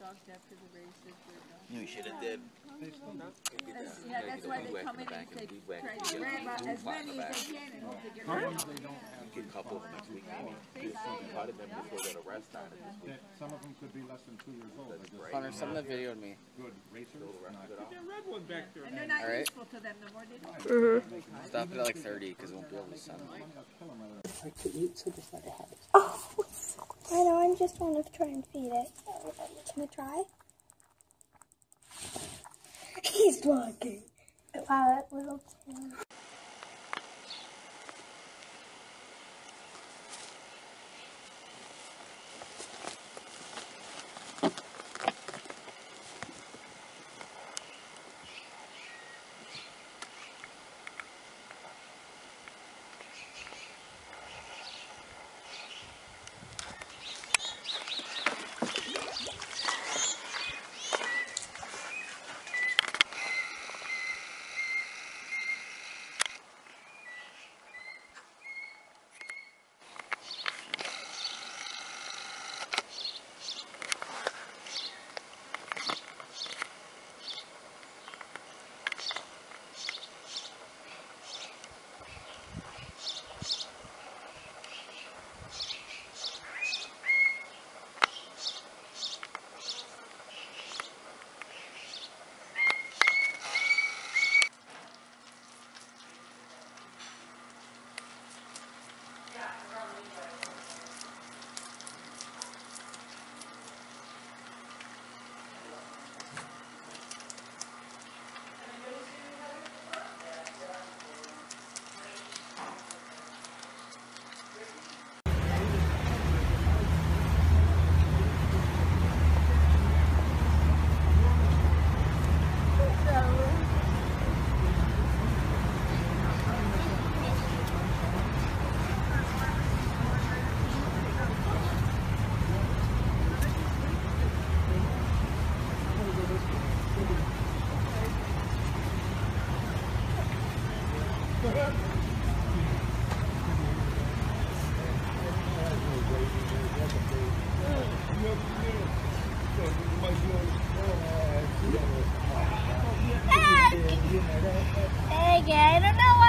dogs after the races. You should have did. Yeah, that's why they come in and they try to grab as many as they can and hope they get rid of them. Get a couple of them next week, maybe. How did them before that arrest on it this week? Some of them could be less than 2 years old. Hunter, some of the video with me. Good racers. That red one back there. And they're not useful to them no more, they don't. Stop it at like 30 because it won't be able to sound like. Oh, I know, I'm just trying to feed it. Can we try? He's blocking. Wow, that little tail. Hey, I don't know.